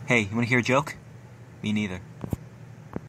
Hey, you wanna hear a joke? Me neither.